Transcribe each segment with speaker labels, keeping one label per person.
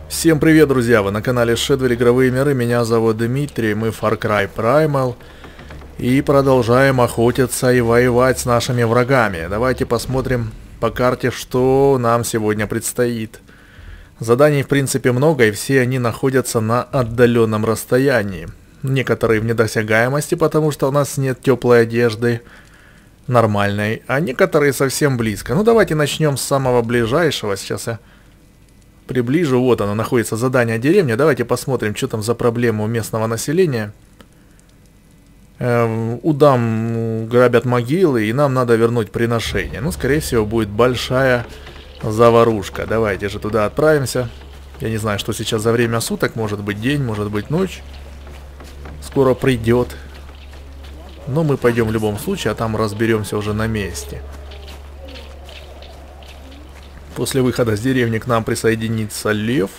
Speaker 1: Всем привет, друзья! Вы на канале Shadow Игровые миры. Меня зовут Дмитрий, мы Far Cry Primal. И продолжаем охотиться и воевать с нашими врагами. Давайте посмотрим по карте, что нам сегодня предстоит. Заданий в принципе много, и все они находятся на отдаленном расстоянии. Некоторые в недосягаемости, потому что у нас нет теплой одежды нормальной, а некоторые совсем близко. Ну давайте начнем с самого ближайшего. Сейчас я приближу. Вот оно находится, задание деревня. Давайте посмотрим, что там за проблема у местного населения. Удам грабят могилы, и нам надо вернуть приношение. Ну, скорее всего, будет большая заварушка. Давайте же туда отправимся. Я не знаю, что сейчас за время суток. Может быть день, может быть ночь. Скоро придет. Но мы пойдем в любом случае, а там разберемся уже на месте. После выхода с деревни к нам присоединится лев.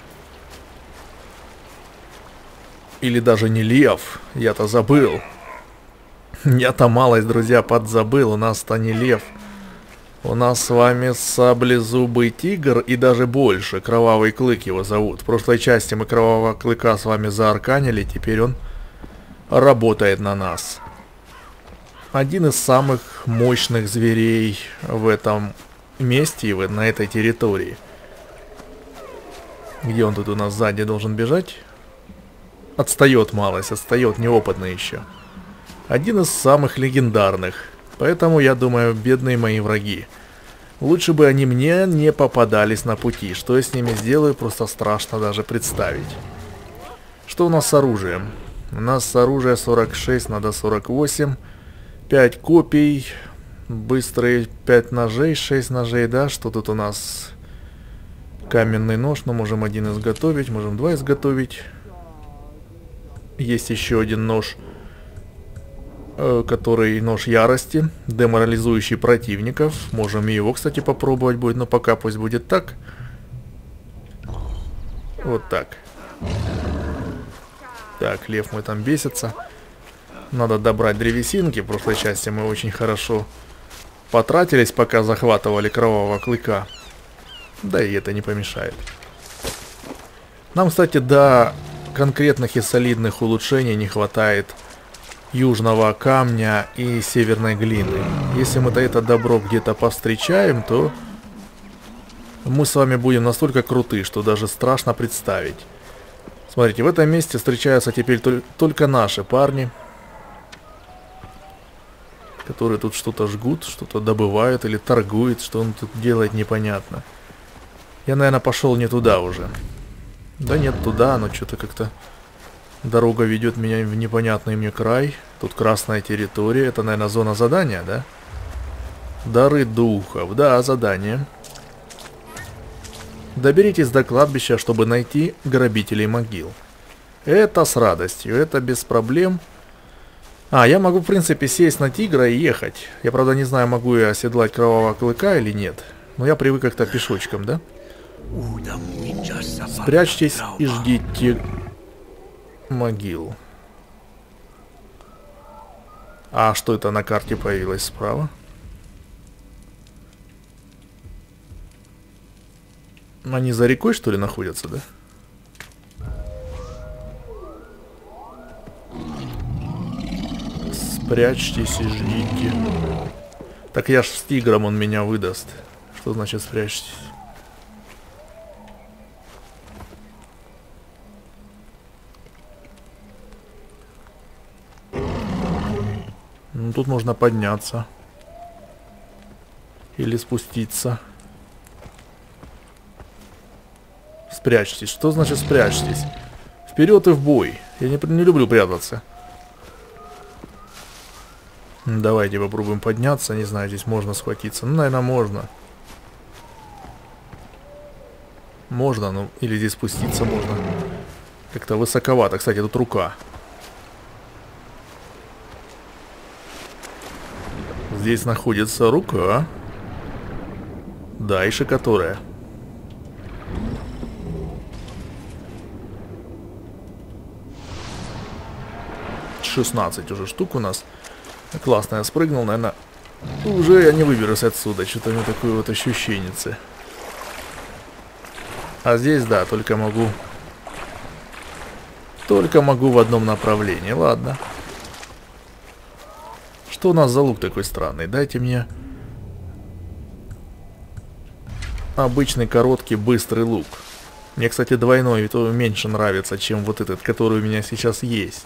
Speaker 1: Или даже не лев. Я-то забыл. Я-то малость, друзья, подзабыл. У нас-то не лев. У нас с вами саблезубый тигр и даже больше. Кровавый клык его зовут. В прошлой части мы кровавого клыка с вами заарканили. Теперь он работает на нас. Один из самых мощных зверей в этом месте и на этой территории. Где он тут у нас сзади должен бежать? Отстает малость, отстает, неопытный еще. Один из самых легендарных. Поэтому, я думаю, бедные мои враги. Лучше бы они мне не попадались на пути. Что я с ними сделаю, просто страшно даже представить. Что у нас с оружием? У нас с оружия 46, надо 48. 5 копий. Быстрые 5 ножей, 6 ножей, да? Что тут у нас? Каменный нож, но можем один изготовить, можем 2 изготовить. Есть еще один нож, который нож ярости, деморализующий противников. Можем и его, кстати, попробовать будет, но пока пусть будет так. Вот так. Так, лев мой там бесится. Надо добрать древесинки. В прошлой части мы очень хорошо потратились, пока захватывали кровавого клыка. Да и это не помешает. Нам, кстати, до конкретных и солидных улучшений не хватает южного камня и северной глины. Если мы-то это добро где-то повстречаем, то мы с вами будем настолько круты, что даже страшно представить. Смотрите, в этом месте встречаются теперь только наши парни, которые тут что-то жгут, что-то добывают или торгуют. Что он тут делает, непонятно. Я, наверное, пошел не туда уже. Да нет, туда, но что-то как-то дорога ведет меня в непонятный мне край. Тут красная территория. Это, наверное, зона задания, да? Дары духов. Да, задание. Доберитесь до кладбища, чтобы найти грабителей могил. Это с радостью, это без проблем. А, я могу, в принципе, сесть на тигра и ехать. Я, правда, не знаю, могу я оседлать кровавого клыка или нет. Но я привык как-то пешочком, да? Спрячьтесь и ждите могил. А что это на карте появилось справа? Они за рекой, что ли, находятся, да? Спрячьтесь и ждите. Так я ж с тигром, он меня выдаст. Что значит спрячьтесь? Ну, тут можно подняться. Или спуститься. Спрячьтесь. Что значит спрячьтесь? Вперед и в бой. Я не люблю прятаться. Давайте попробуем подняться. Не знаю, здесь можно схватиться. Ну, наверное, можно. Можно, ну, или здесь спуститься можно. Как-то высоковато. Кстати, тут рука. Здесь находится рука. Дальше которая. «16 уже штук у нас. Классно, я спрыгнул, наверное. Уже я не выберусь отсюда. Что-то у меня такое вот ощущение. А здесь, да, только могу в одном направлении. Ладно. Что у нас за лук такой странный? Дайте мне обычный короткий быстрый лук. Мне, кстати, двойной то меньше нравится, чем вот этот, который у меня сейчас есть.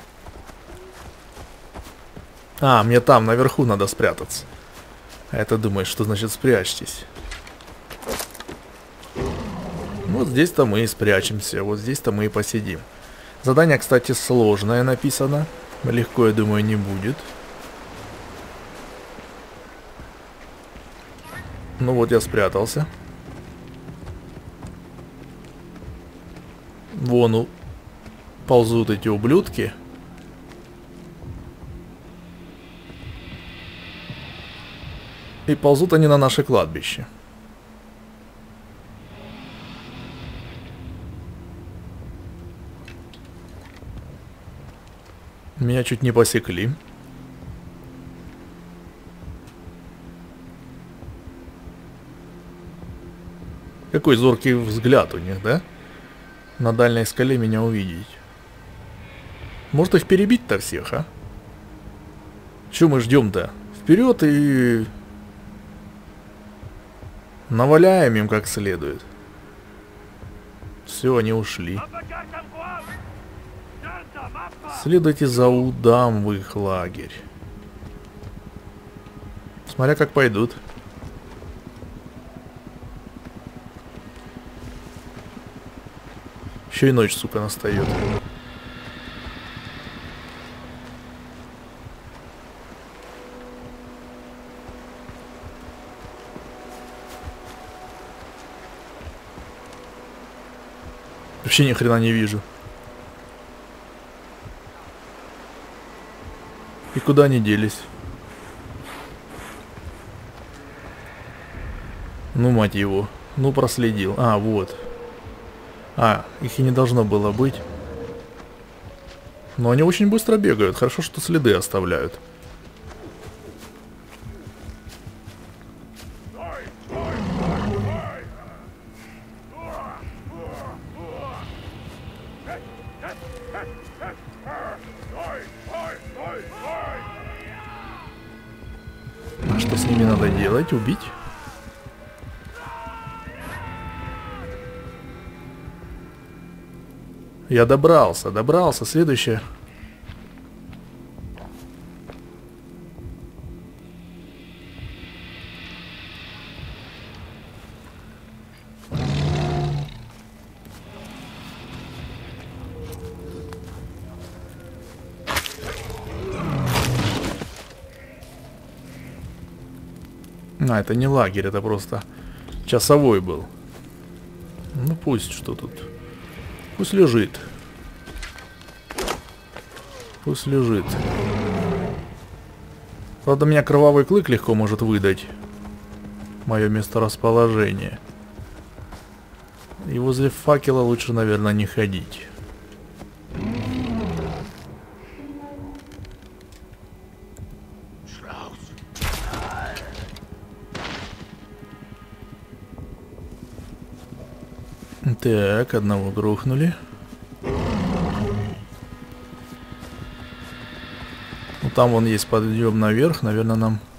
Speaker 1: А, мне там наверху надо спрятаться. А это думает, что значит спрячьтесь. Вот здесь-то мы и спрячемся, вот здесь-то мы и посидим. Задание, кстати, сложное написано. Легко, я думаю, не будет. Ну вот я спрятался. Вон ползут эти ублюдки. И ползут они на наше кладбище. Меня чуть не посекли. Какой зоркий взгляд у них, да? На дальней скале меня увидеть. Может их перебить-то всех, а? Чё мы ждем-то? Вперед и... наваляем им как следует. Все, они ушли. Следуйте за удам в их лагерь. Смотря как пойдут. Еще и ночь, сука, настает. Вообще ни хрена не вижу. И куда они делись? Ну, мать его. Ну, проследил. А, вот. А, их и не должно было быть. Но они очень быстро бегают. Хорошо, что следы оставляют. А что с ними надо делать? Убить? Я добрался. Следующее. А, это не лагерь, это просто часовой был. Ну пусть, что тут. Пусть лежит. Пусть лежит. Правда, меня кровавый клык легко может выдать мое месторасположение. И возле факела лучше, наверное, не ходить. Так, одного грохнули. Ну, там вон есть подъем наверх. Наверное,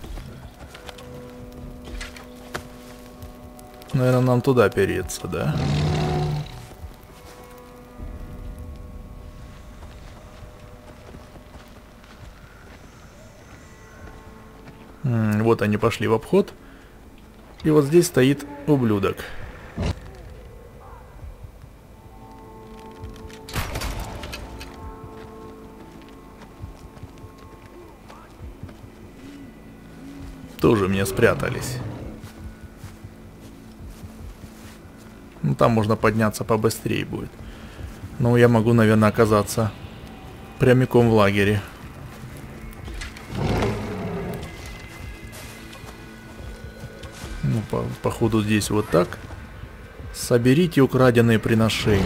Speaker 1: нам туда переться, да? Вот они пошли в обход. И вот здесь стоит ублюдок. Тоже мне спрятались. Ну, там можно подняться побыстрее будет. Но я могу, наверное, оказаться прямиком в лагере. Ну, походу здесь вот так. Соберите украденные приношения.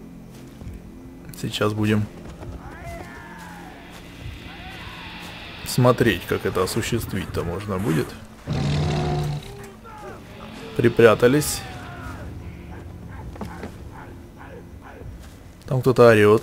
Speaker 1: Сейчас будем посмотреть, как это осуществить-то можно будет. Припрятались. Там кто-то орет.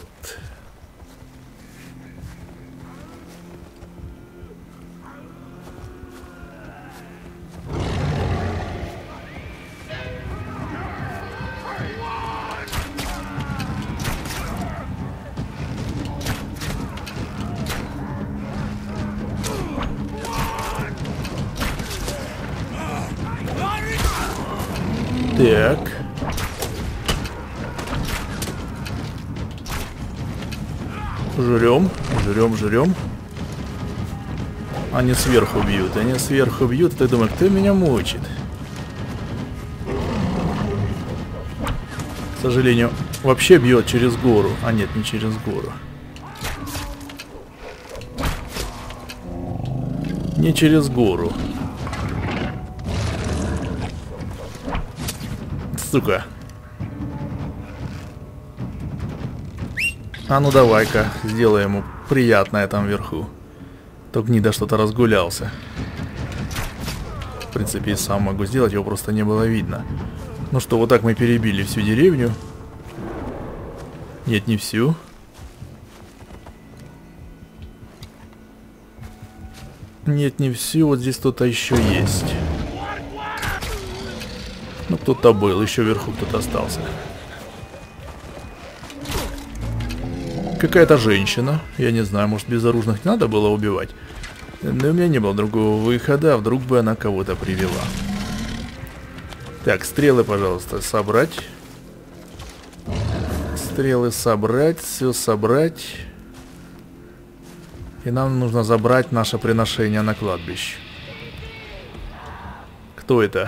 Speaker 1: Так. Жрем, жрем, жрем. Они сверху бьют, они сверху бьют. Ты думаешь, кто меня мучит? К сожалению, вообще бьет через гору. А нет, не через гору. Не через гору. Сука. А ну давай-ка, сделай ему приятное там вверху. То гнида что-то разгулялся. В принципе, и сам могу сделать, его просто не было видно. Ну что, вот так мы перебили всю деревню. Нет, не всю. Нет, не всю, вот здесь кто-то еще есть. Ну, кто-то был, еще вверху кто-то остался. Какая-то женщина. Я не знаю, может, безоружных не надо было убивать. Но у меня не было другого выхода, а вдруг бы она кого-то привела. Так, стрелы, пожалуйста, собрать. Стрелы собрать, все собрать. И нам нужно забрать наше приношение на кладбище. Кто это?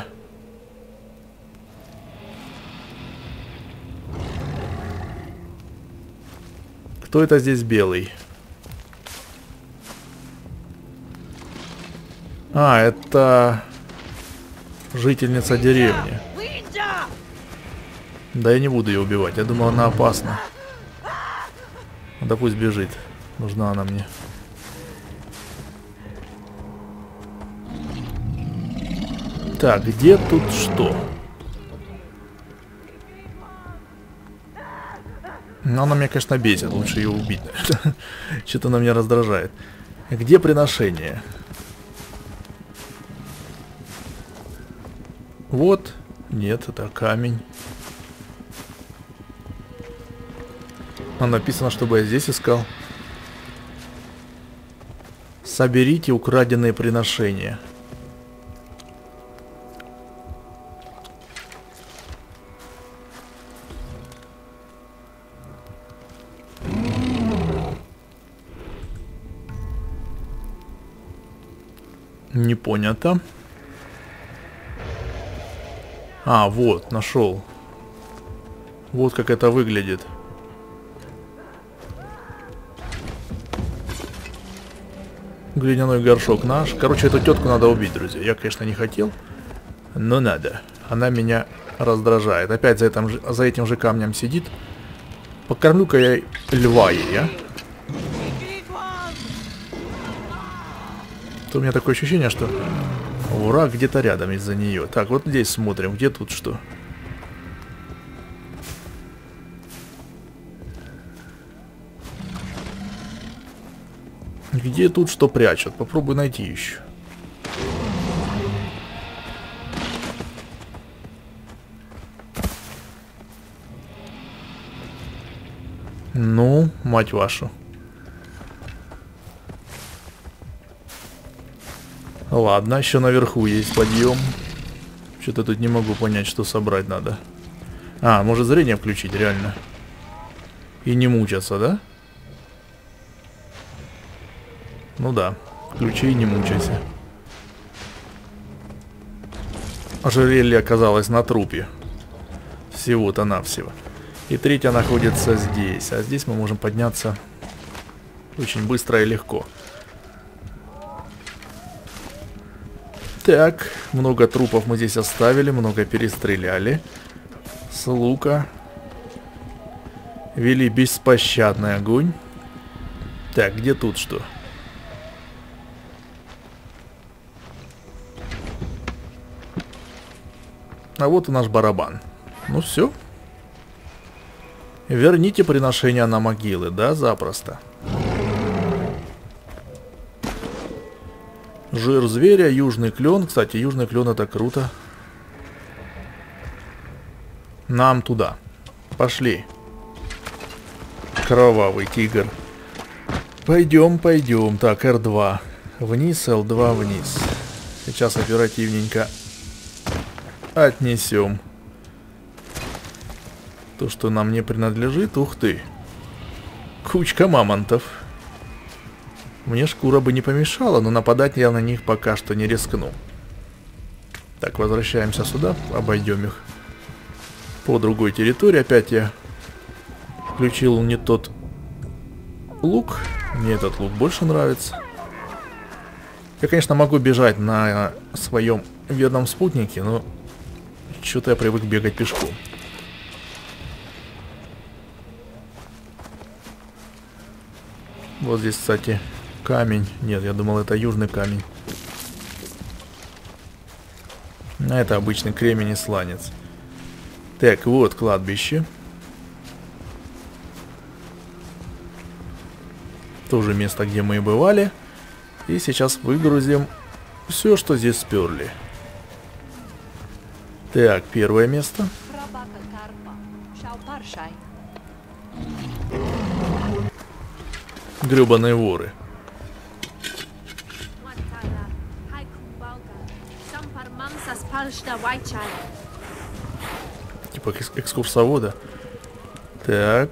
Speaker 1: Кто это здесь белый? А, это жительница деревни. Да я не буду ее убивать, я думал, она опасна. Да пусть бежит, нужна она мне. Так, где тут что? Ну, она меня, конечно, бесит, лучше ее убить. Что-то она меня раздражает. Где приношение? Вот. Нет, это камень. А написано, чтобы я здесь искал. Соберите украденные приношения. Не понято. А, вот, нашел. Вот как это выглядит. Глиняной горшок наш. Короче, эту тетку надо убить, друзья. Я, конечно, не хотел, но надо. Она меня раздражает. Опять за этим же камнем сидит. Покормлю-ка я льва ей, а? У меня такое ощущение, что враг где-то рядом из-за нее. Так, вот здесь смотрим, где тут что. Где тут что прячут? Попробуй найти еще. Ну, мать вашу. Ладно, еще наверху есть подъем. Что-то тут не могу понять, что собрать надо. А, может зрение включить, реально. И не мучаться, да? Ну да, включи и не мучайся. Ожерелье оказалось на трупе. Всего-то навсего. И третья находится здесь. А здесь мы можем подняться очень быстро и легко. Так, много трупов мы здесь оставили, много перестреляли. С лука. Вели беспощадный огонь. Так, где тут что? А вот и наш барабан. Ну все. Верните приношения на могилы, да, запросто. Жир зверя, южный клен. Кстати, южный клен это круто. Нам туда. Пошли. Кровавый тигр. Пойдем, пойдем. Так, R2. Вниз, L2 вниз. Сейчас оперативненько отнесем то, что нам не принадлежит. Ух ты. Кучка мамонтов. Мне шкура бы не помешала, но нападать я на них пока что не рискну. Так, возвращаемся сюда. Обойдем их по другой территории. Опять я включил не тот лук. Мне этот лук больше нравится. Я, конечно, могу бежать на своем верном спутнике, но что-то я привык бегать пешком. Вот здесь, кстати, камень. Нет, я думал, это южный камень. А это обычный кремень и сланец. Так, вот кладбище. Тоже место, где мы и бывали. И сейчас выгрузим все, что здесь сперли. Так, первое место. Гребаные воры. Типа экскурсовода. Так.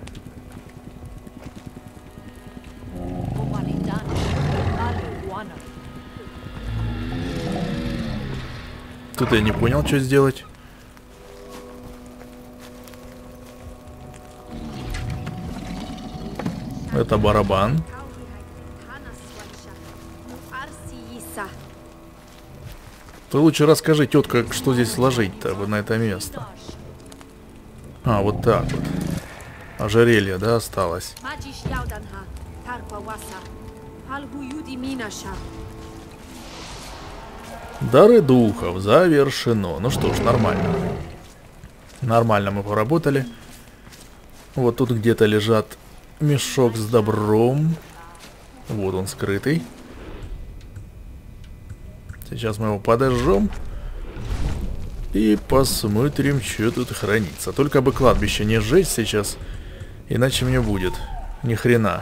Speaker 1: Тут я не понял, что сделать. Это барабан. Ты лучше расскажи, тетка, что здесь сложить-то на это место. А, вот так вот. Ожерелье, да, осталось. Дары духов завершено. Ну что ж, нормально. Нормально мы поработали. Вот тут где-то лежат мешок с добром. Вот он скрытый. Сейчас мы его подожжем. И посмотрим, что тут хранится. Только бы кладбище не сжечь сейчас. Иначе мне будет ни хрена.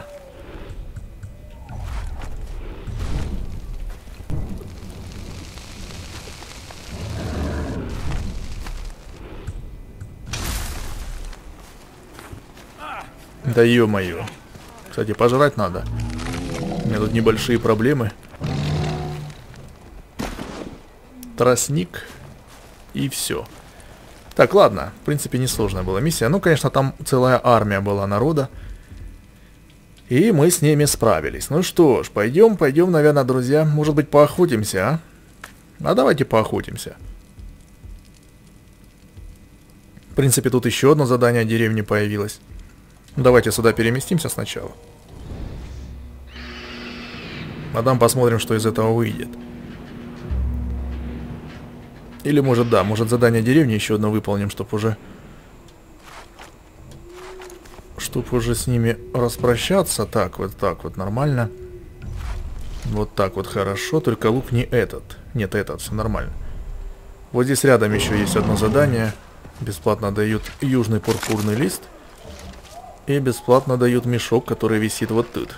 Speaker 1: Да ё-моё. Кстати, пожрать надо. У меня тут небольшие проблемы. Тростник. И все. Так, ладно. В принципе, несложная была миссия. Ну, конечно, там целая армия была народа. И мы с ними справились. Ну что ж, пойдем, наверное, друзья. Может быть, поохотимся, а? А давайте поохотимся. В принципе, тут еще одно задание деревни появилось. Давайте сюда переместимся сначала. А там посмотрим, что из этого выйдет. Или может, да, может задание деревни еще одно выполним, чтобы уже с ними распрощаться. Так вот нормально. Вот так вот хорошо, только лук не этот. Нет, этот, все нормально. Вот здесь рядом еще есть одно задание. Бесплатно дают южный пурпурный лист. И бесплатно дают мешок, который висит вот тут.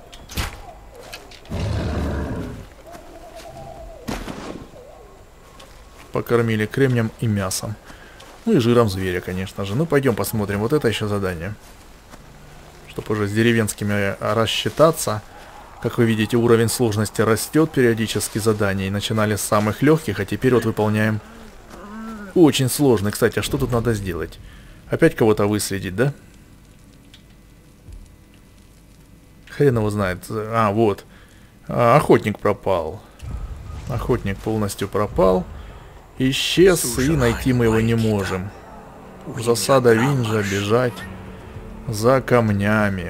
Speaker 1: Покормили кремнем и мясом. Ну и жиром зверя, конечно же. Ну пойдем посмотрим. Вот это еще задание. Чтобы уже с деревенскими рассчитаться. Как вы видите, уровень сложности растет периодически заданий. Начинали с самых легких, а теперь вот выполняем очень сложный. Кстати, а что тут надо сделать? Опять кого-то выследить, да? Хрен его знает. А, вот. Охотник пропал. Охотник полностью пропал. Исчез, и найти мы его не можем. Засада Винджа, бежать за камнями.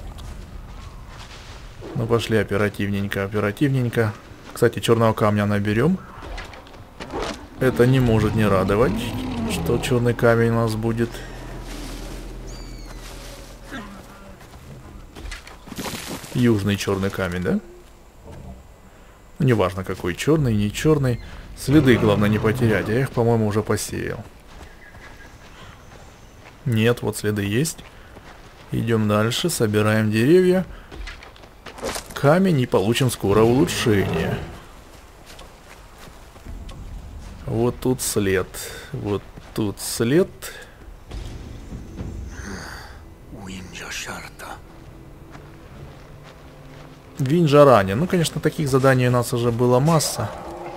Speaker 1: Ну, пошли оперативненько, оперативненько. Кстати, черного камня наберем. Это не может не радовать, что черный камень у нас будет. Южный черный камень, да? Неважно какой, черный, не черный. Следы главное не потерять, я их, по-моему, уже посеял. Нет, вот следы есть. Идем дальше, собираем деревья. Камень и получим скоро улучшение. Вот тут след. Вот тут след. Винджаране. Ну, конечно, таких заданий у нас уже была масса.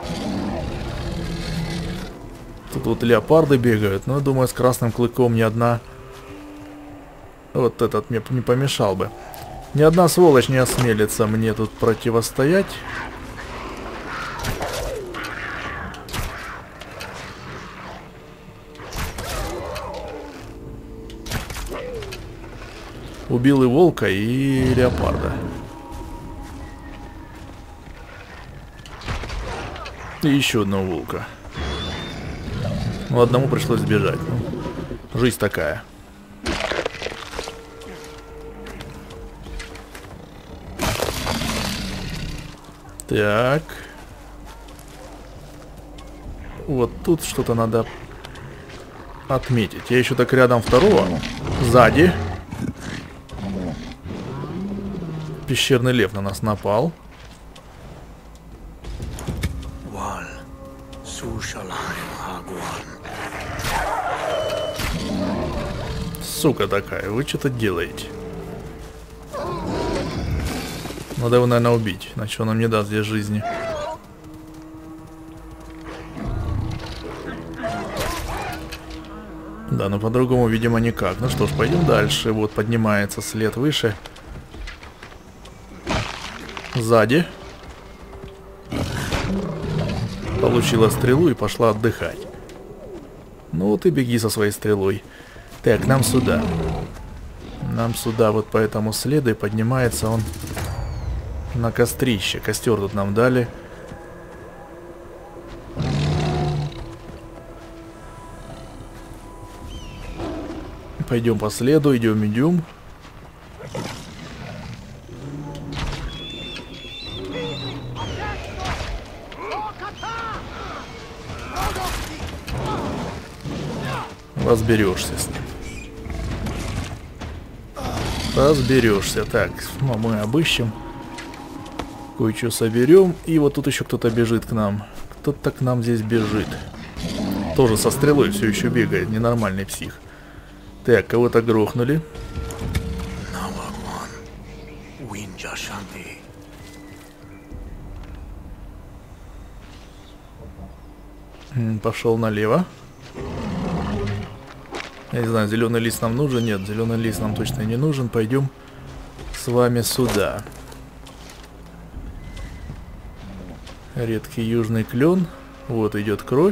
Speaker 1: Тут вот леопарды бегают. Но я думаю, с красным клыком ни одна... Вот этот мне не помешал бы. Ни одна сволочь не осмелится мне тут противостоять. Убил и волка, и леопарда. И еще одного волка. Ну, одному пришлось сбежать. Ну, жизнь такая. Так. Вот тут что-то надо отметить. Я еще так рядом второго. Сзади. Пещерный лев на нас напал. Сука такая, вы что-то делаете? Надо его, наверное, убить, иначе он нам не даст здесь жизни. Да, но по-другому, видимо, никак. Ну что ж, пойдем дальше. Вот поднимается след выше. Сзади. Получила стрелу и пошла отдыхать. Ну вот и беги со своей стрелой. Так, нам сюда. Нам сюда, вот по этому следу, и поднимается он на кострище. Костер тут нам дали. Пойдем по следу, идем. Разберешься с ним. Разберешься. Так, ну, мы обыщем. Кое-что соберем. И вот тут еще кто-то бежит к нам. Кто-то к нам здесь бежит. Тоже со стрелой все еще бегает. Ненормальный псих. Так, кого-то грохнули. Пошел налево. Я не знаю, зеленый лист нам нужен? Нет, зеленый лист нам точно не нужен. Пойдем с вами сюда. Редкий южный клен. Вот идет кровь.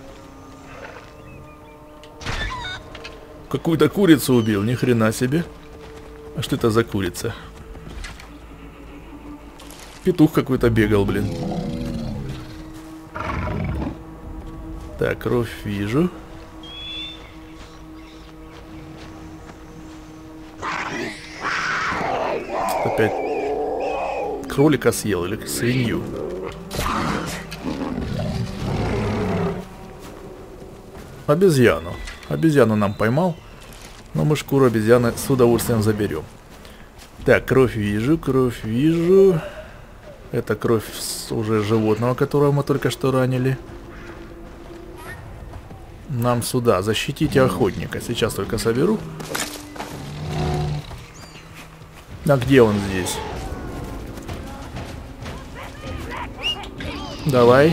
Speaker 1: Какую-то курицу убил, ни хрена себе. А что это за курица? Петух какой-то бегал, блин. Так, кровь вижу. Опять кролика съел или свинью. Обезьяну. Обезьяну нам поймал. Но мы шкуру обезьяны с удовольствием заберем. Так, кровь вижу, кровь вижу. Это кровь уже животного, которого мы только что ранили. Нам сюда. Защитите охотника. Сейчас только соберу. А где он здесь? Давай.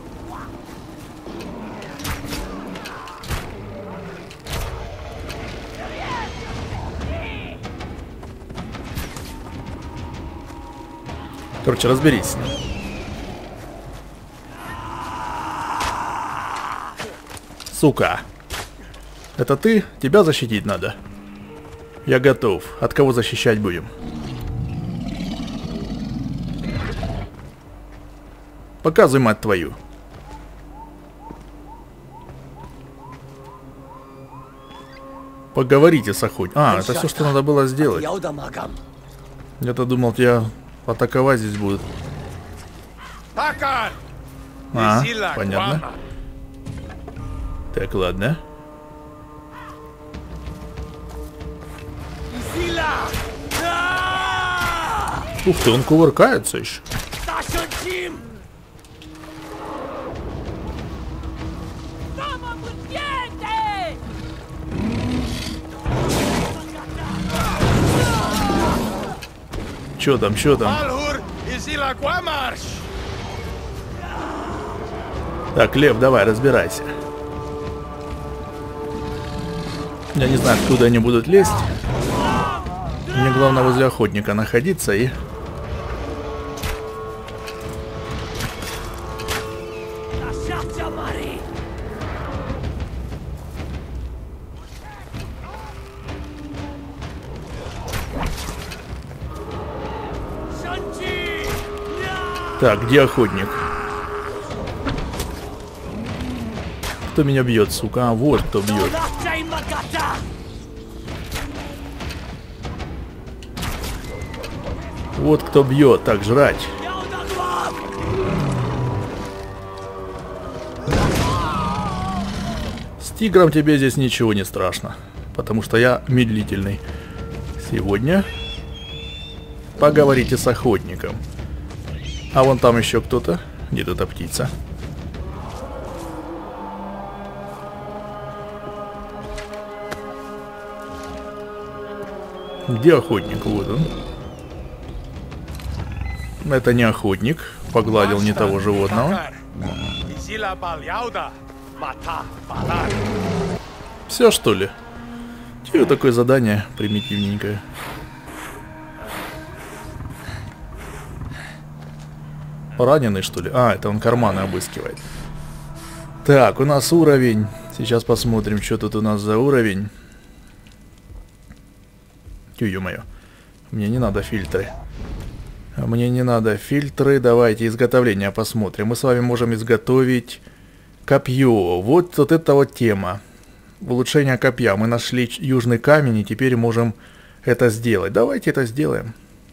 Speaker 1: Короче, разберись с ним. Сука. Это ты? Тебя защитить надо? Я готов. От кого защищать будем? Показывай, мать твою. Поговорите с охотником. А, это все, что надо было сделать. Я-то думал, тебя атаковать здесь будут. А, понятно. Так, ладно. Ух ты, он кувыркается еще. Чё там, чё там? Так, Лев, давай, разбирайся. Я не знаю, откуда они будут лезть. Мне главное возле охотника находиться и... Так, где охотник? Кто меня бьет, сука? А, вот кто бьет. Вот кто бьет. Так, жрать. С тигром тебе здесь ничего не страшно, потому что я медлительный. Сегодня поговорите с охотником. А вон там еще кто-то. Где-то эта птица. Где охотник? Вот он. Это не охотник. Погладил не того животного. Все, что ли? Чего такое задание примитивненькое? Раненый, что ли? А, это он карманы обыскивает. Так, у нас уровень. Сейчас посмотрим, что тут у нас за уровень. Ё-моё. Мне не надо фильтры. Мне не надо фильтры. Давайте изготовление посмотрим. Мы с вами можем изготовить копье. Вот это вот тема. Улучшение копья. Мы нашли южный камень и теперь можем это сделать. Давайте это сделаем.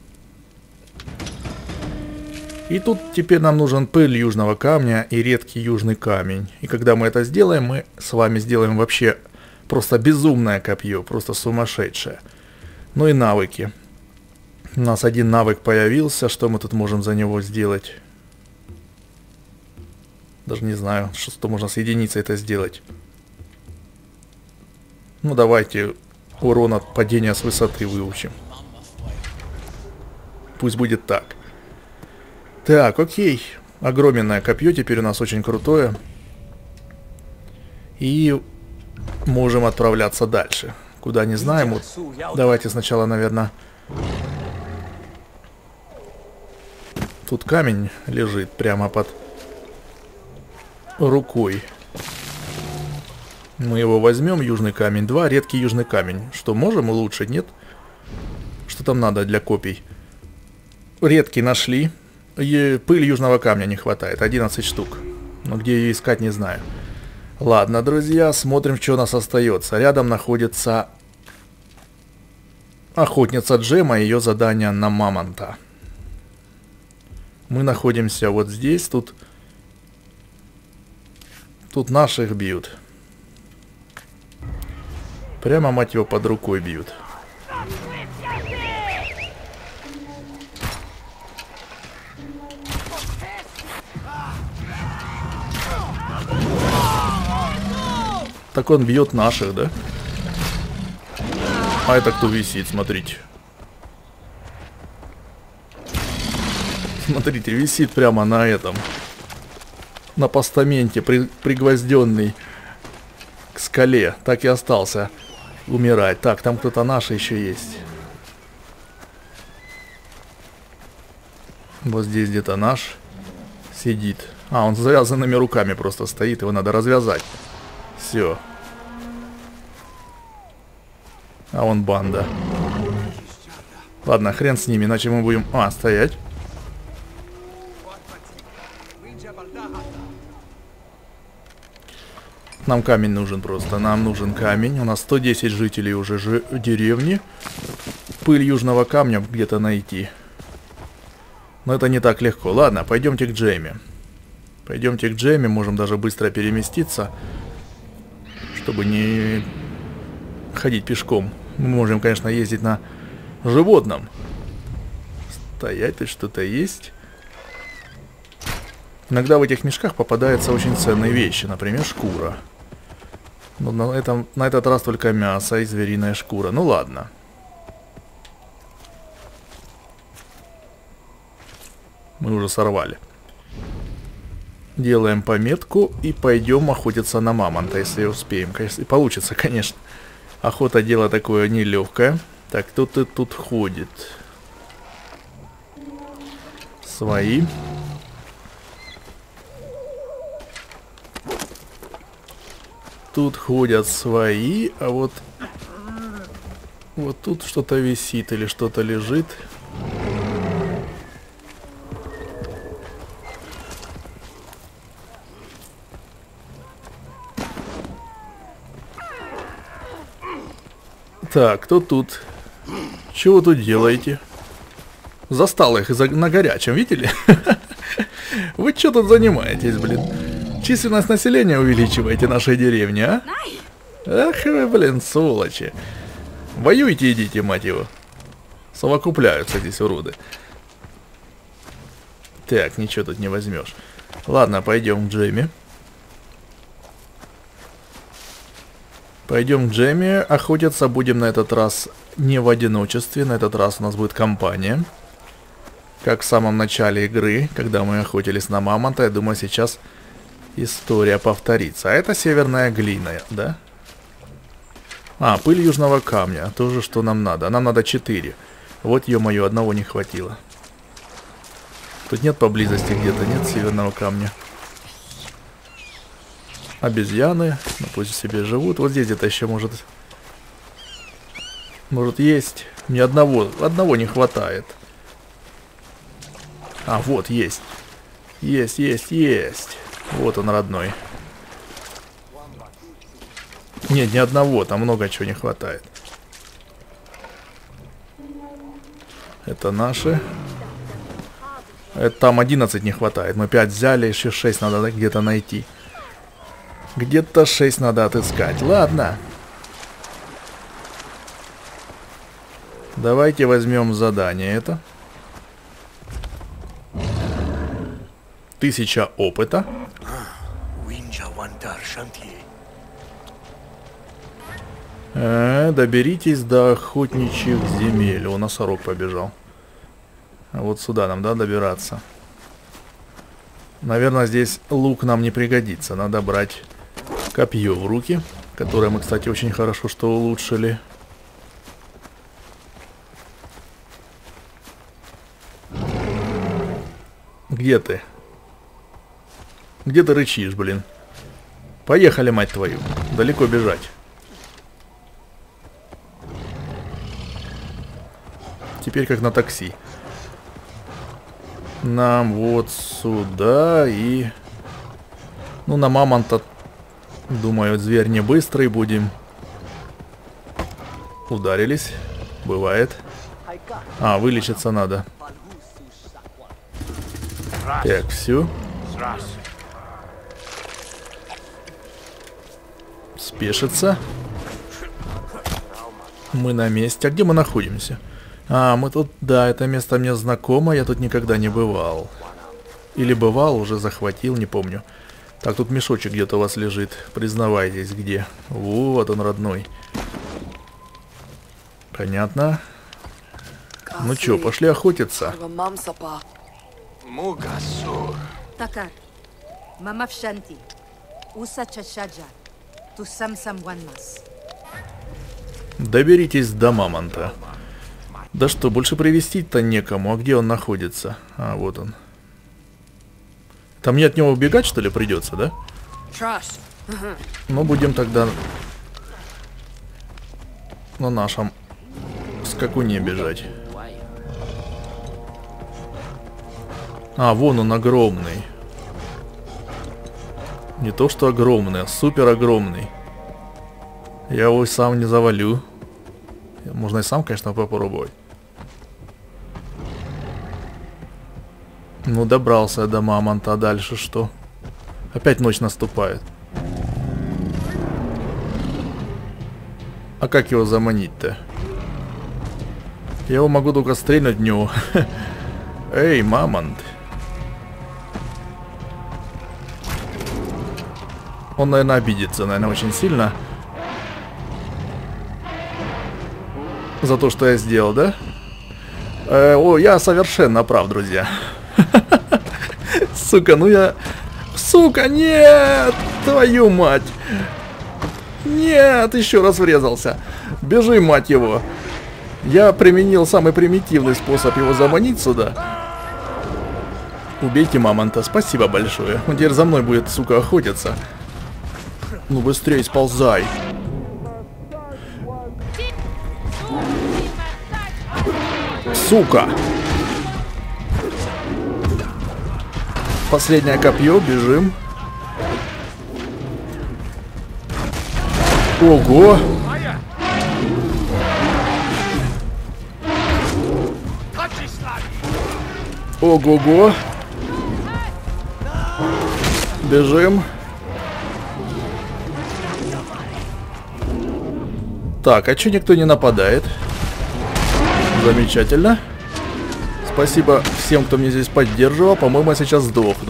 Speaker 1: И тут теперь нам нужен пыль южного камня и редкий южный камень. И когда мы это сделаем, мы с вами сделаем вообще просто безумное копье, просто сумасшедшее. Ну и навыки. У нас один навык появился, что мы тут можем за него сделать? Даже не знаю, что можно с единицей это сделать. Ну давайте урон от падения с высоты выучим. Пусть будет так. Так, окей. Огроменное копье теперь у нас очень крутое. И можем отправляться дальше. Куда не знаем. Вот. Давайте сначала, наверное... Тут камень лежит прямо под рукой. Мы его возьмем, южный камень. 2, редкий южный камень. Что, можем улучшить, нет? Что там надо для копий? Редкий нашли. Пыль южного камня не хватает, 11 штук. Но где ее искать, не знаю. Ладно, друзья, смотрим, что у нас остается. Рядом находится охотница Джема и ее задание на мамонта. Мы находимся вот здесь. Тут наших бьют. Прямо, мать его, под рукой бьют. Так он бьет наших, да? А это кто висит, смотрите. Смотрите, висит прямо на этом. На постаменте, пригвозденный к скале. Так и остался умирать. Так, там кто-то наш еще есть. Вот здесь где-то наш сидит. А, он с завязанными руками просто стоит, его надо развязать. Все. А вон банда. Ладно, хрен с ними, иначе мы будем... А, стоять. Нам камень нужен просто. Нам нужен камень. У нас 110 жителей уже деревни. Пыль южного камня где-то найти. Но это не так легко. Ладно, пойдемте к Джейми. Пойдемте к Джейми. Можем даже быстро переместиться. Чтобы не ходить пешком. Мы можем, конечно, ездить на животном. Стоять, тут что-то есть. Иногда в этих мешках попадаются очень ценные вещи. Например, шкура. Но на этот раз только мясо и звериная шкура. Ну ладно. Мы уже сорвали. Делаем пометку и пойдем охотиться на мамонта, если успеем. Если получится, конечно. Охота дело такое нелегкое. Так, кто-то тут ходит. Свои. Тут ходят свои, а вот тут что-то висит или что-то лежит. Так, кто тут? Чего тут делаете? Застал их на горячем, видели? Вы что тут занимаетесь, блин? Численность населения увеличиваете нашей деревни, а? Ах вы, блин, сволочи. Воюйте, идите, мать его. Совокупляются здесь уроды. Так, ничего тут не возьмешь. Ладно, пойдем к Джейми. Пойдем к Джейми. Охотиться будем на этот раз не в одиночестве. На этот раз у нас будет компания. Как в самом начале игры, когда мы охотились на мамонта. Я думаю, сейчас история повторится. А это северная глина, да? А, пыль южного камня. Тоже, что нам надо. Нам надо 4. Вот, ё-моё, одного не хватило. Тут нет поблизости где-то, нет северного камня. Обезьяны, ну, пусть себе живут. Вот здесь где-то еще может есть. Мне одного не хватает. А, вот, есть. Есть. Вот он, родной. Нет, ни одного, там много чего не хватает. Это наши. Это там 11 не хватает. Мы 5 взяли, еще 6 надо где-то найти. Где-то 6 надо отыскать. Ладно. Давайте возьмем задание это. 1000 опыта. Доберитесь до охотничьих земель. О, носорог побежал. А вот сюда нам, да, добираться. Наверное, здесь лук нам не пригодится. Надо брать копье в руки, которое мы, кстати, очень хорошо что улучшили. Где ты? Где ты рычишь, блин? Поехали, мать твою. Далеко бежать. Теперь как на такси. Нам вот сюда и... Ну, на мамонта, думаю, зверь не быстрый будем. Ударились. Бывает. А, вылечиться надо. Так, все. Спешится. Мы на месте. А где мы находимся? А, мы тут... Да, это место мне знакомо. Я тут никогда не бывал. Или бывал, уже захватил, не помню. Так, тут мешочек где-то у вас лежит. Признавайтесь, где. Вот он, родной. Понятно. Ну чё, пошли охотиться.
Speaker 2: Такар, мама в Шанти, уса чашаджа, ту сам ванмас.
Speaker 1: Доберитесь до мамонта. Да что, больше привезти-то некому. А где он находится? А, вот он. Там мне от него убегать, что ли, придется, да? Ну, будем тогда на нашем скакуне бежать. А, вон он огромный. Не то что огромный, а супер огромный. Я его сам не завалю. Можно и сам, конечно, попробовать. Ну, добрался я до мамонта, а дальше что? Опять ночь наступает. А как его заманить-то? Я его могу только стрельнуть в него. Эй, мамонт. Он, наверное, обидится, наверное, очень сильно. За то, что я сделал, да? О, я совершенно прав, друзья. Сука, ну я... Сука, нет! Твою мать! Нет, еще раз врезался. Бежи, мать его. Я применил самый примитивный способ его заманить сюда. Убейте мамонта, спасибо большое. Он теперь за мной будет, сука, охотиться. Ну быстрее сползай. Сука! Последнее копье, бежим. Ого! Ого-го! Бежим. Так, а чё никто не нападает? Замечательно. Спасибо всем, кто меня здесь поддерживал. По-моему, я сейчас сдохну.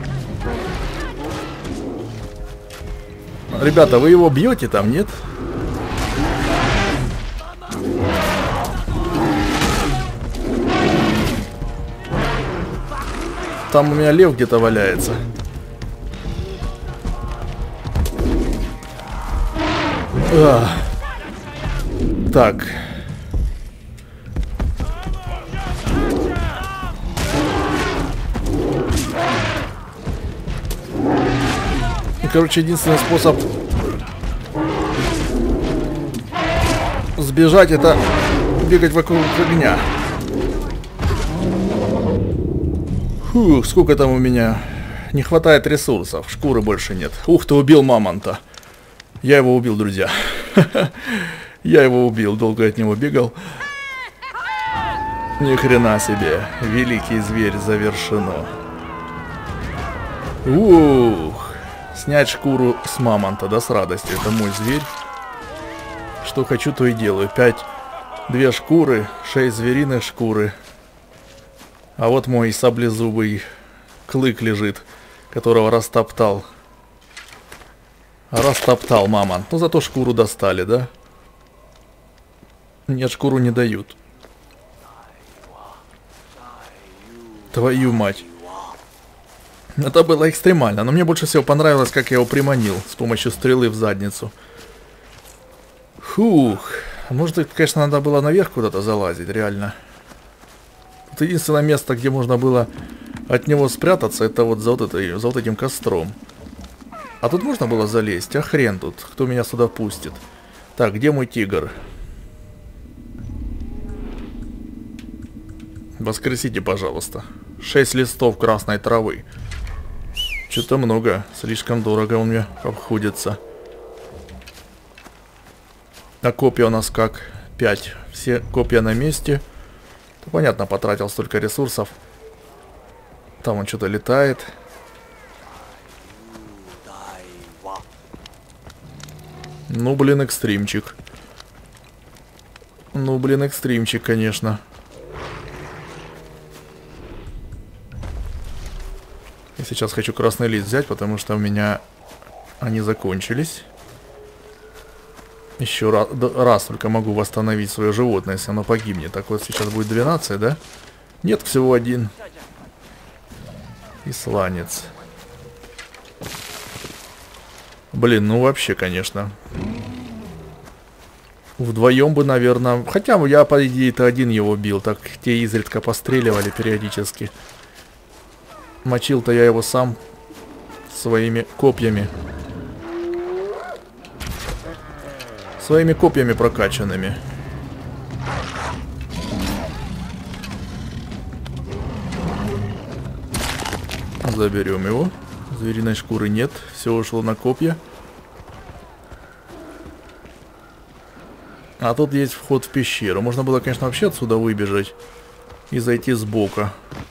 Speaker 1: Ребята, вы его бьете там, нет? Там у меня лев где-то валяется. Так. Короче, единственный способ сбежать — это бегать вокруг огня. Фух, сколько там у меня? Не хватает ресурсов, шкуры больше нет. Ух ты, убил мамонта. Я его убил, друзья. Я его убил, долго от него бегал. Ни хрена себе. Великий зверь завершено. Ух. Снять шкуру с мамонта, да, с радостью. Это мой зверь. Что хочу, то и делаю. 2 шкуры, 6 звериных шкуры. А вот мой саблезубый клык лежит, которого растоптал. Растоптал мамонт. Ну, зато шкуру достали, да? Нет, шкуру не дают. Твою мать. Это было экстремально, но мне больше всего понравилось, как я его приманил с помощью стрелы в задницу. Фух. Может, конечно, надо было наверх куда-то залазить, реально. Это единственное место, где можно было от него спрятаться, это вот за вот этим костром. А тут можно было залезть? А хрен тут, кто меня сюда пустит. Так, где мой тигр? Воскресите, пожалуйста. 6 листов красной травы. Что-то много. Слишком дорого он мне обходится. А копья у нас как? 5. Все копья на месте. Ну, понятно, потратил столько ресурсов. Там он что-то летает. Ну, блин, экстримчик. Ну, блин, экстримчик, конечно. Я сейчас хочу красный лист взять, потому что у меня они закончились. Еще раз только могу восстановить свое животное, если оно погибнет. Так вот, сейчас будет 12, да? Нет, всего 1. Исланец. Блин, ну вообще, конечно. Вдвоем бы, наверное... Хотя я, по идее-то, один его бил. Так те изредка постреливали периодически. Мочил-то я его сам своими копьями. Своими копьями прокачанными. Заберем его. Звериной шкуры нет. Все ушло на копья. А тут есть вход в пещеру. Можно было, конечно, вообще отсюда выбежать и зайти сбоку.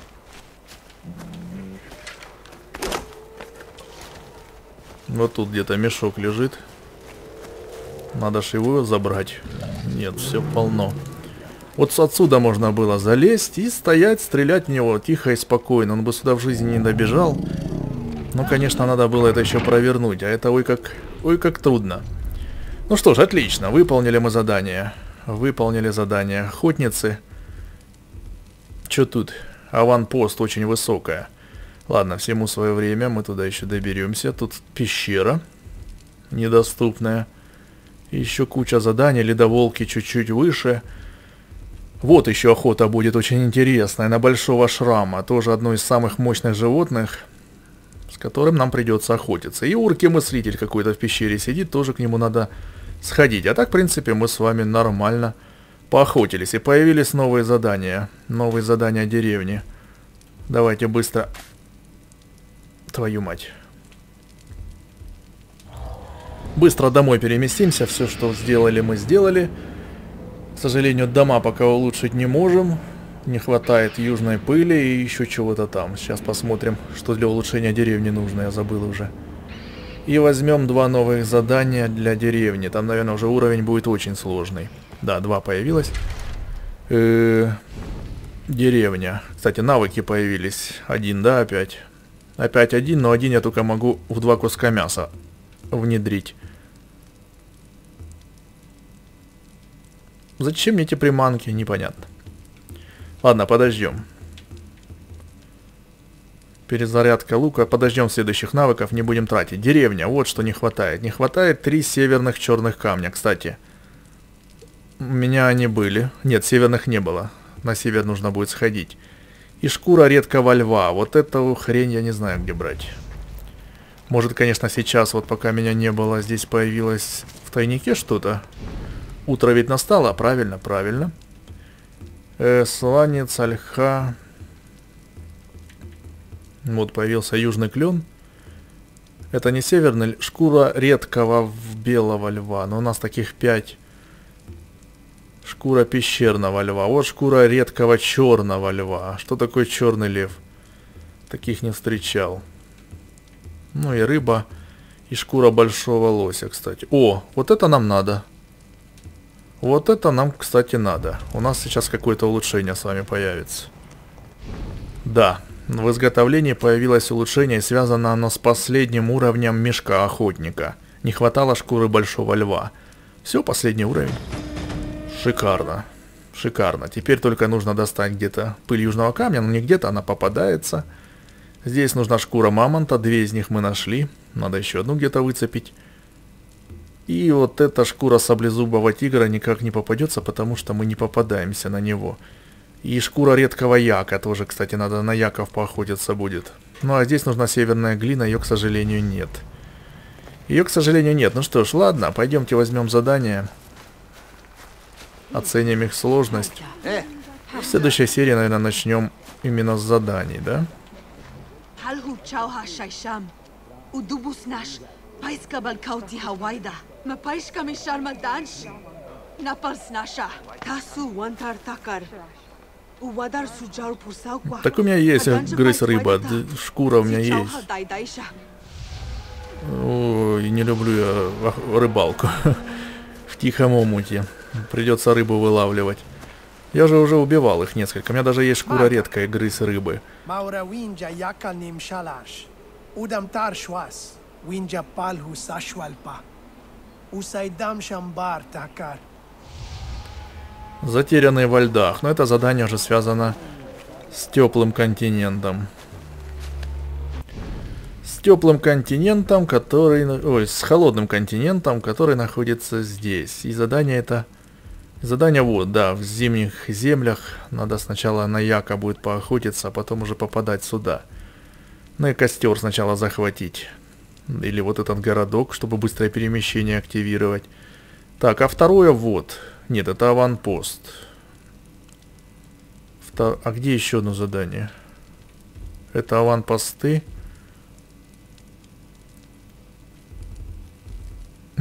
Speaker 1: Вот тут где-то мешок лежит. Надо ж его забрать. Нет, все полно. Вот отсюда можно было залезть и стоять, стрелять в него тихо и спокойно. Он бы сюда в жизни не добежал. Но, конечно, надо было это еще провернуть. А это ой как трудно. Ну что ж, отлично. Выполнили мы задание. Выполнили задание охотницы. Что тут? Аванпост очень высокая. Ладно, всему свое время. Мы туда еще доберемся. Тут пещера недоступная. Еще куча заданий. Ледоволки чуть-чуть выше. Вот еще охота будет очень интересная. На большого шрама. Тоже одно из самых мощных животных, с которым нам придется охотиться. И урки-мыслитель какой-то в пещере сидит. Тоже к нему надо сходить. А так, в принципе, мы с вами нормально поохотились. И появились новые задания. Новые задания деревни. Давайте быстро... Твою мать. Быстро домой переместимся. Все, что сделали, мы сделали. К сожалению, дома пока улучшить не можем. Не хватает южной пыли и еще чего-то там. Сейчас посмотрим, что для улучшения деревни нужно. Я забыл уже. И возьмем 2 новых задания для деревни. Там, наверное, уже уровень будет очень сложный. Да, 2 появилось. Деревня. Кстати, навыки появились. 1, да, опять. Опять 1, но 1 я только могу в 2 куска мяса внедрить. Зачем мне эти приманки? Непонятно. Ладно, подождем. Перезарядка лука. Подождем следующих навыков, не будем тратить. Деревня, вот что не хватает. Не хватает 3 северных черных камня. Кстати, у меня они были. Нет, северных не было. На север нужно будет сходить. И шкура редкого льва. Вот эту хрень я не знаю, где брать. Может, конечно, сейчас, вот пока меня не было, здесь появилось в тайнике что-то. Утро ведь настало, правильно, правильно. Сланец, ольха. Вот появился южный клен. Это не северный, шкура редкого белого льва. Но у нас таких 5. Шкура пещерного льва. Вот шкура редкого черного льва. Что такое черный лев? Таких не встречал. Ну и рыба. И шкура большого лося, кстати. О, вот это нам надо. Вот это нам, кстати, надо. У нас сейчас какое-то улучшение с вами появится. Да, в изготовлении появилось улучшение, и связано оно с последним уровнем мешка охотника. Не хватало шкуры большого льва. Все, последний уровень. Шикарно. Шикарно. Теперь только нужно достать где-то пыль южного камня, но не где-то, она попадается. Здесь нужна шкура мамонта, 2 из них мы нашли. Надо еще одну где-то выцепить. И вот эта шкура саблезубого тигра никак не попадется, потому что мы не попадаемся на него. И шкура редкого яка тоже, кстати, надо на яков поохотиться будет. Ну а здесь нужна северная глина, ее, к сожалению, нет. Ее, к сожалению, нет. Ну что ж, ладно, пойдемте возьмем задание. Оценим их сложность. В следующей серии, наверное, начнем именно с заданий, да? Так у меня есть грызть рыба, шкура у меня есть. Ой, не люблю я рыбалку в тихом омуте. Придется рыбу вылавливать. Я же уже убивал их несколько. У меня даже есть шкура редкая, грыз рыбы. Затерянные во льдах. Но это задание уже связано с теплым континентом. С теплым континентом, который... Ой, с холодным континентом, который находится здесь. И задание это... Задание вот, да, в зимних землях. Надо сначала на яка будет поохотиться, а потом уже попадать сюда. Ну и костер сначала захватить. Или вот этот городок, чтобы быстрое перемещение активировать. Так, а второе вот. Нет, это аванпост. А где еще одно задание? Это аванпосты.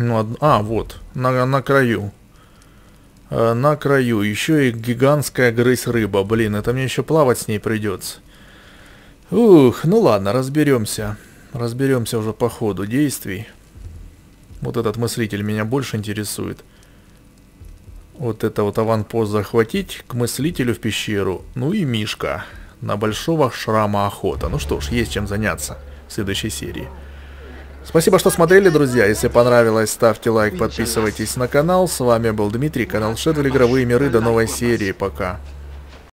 Speaker 1: Ну, вот, на краю. На краю. Еще и гигантская грызь-рыба. Блин, это мне еще плавать с ней придется. Ух, ну ладно, разберемся. Разберемся уже по ходу действий. Вот этот мыслитель меня больше интересует. Вот это вот аванпост захватить, к мыслителю в пещеру. Ну и Мишка. На большого шрама охота. Ну что ж, есть чем заняться в следующей серии. Спасибо, что смотрели, друзья. Если понравилось, ставьте лайк, подписывайтесь на канал. С вами был Дмитрий, канал Shadow Игровые миры. До новой серии. Пока.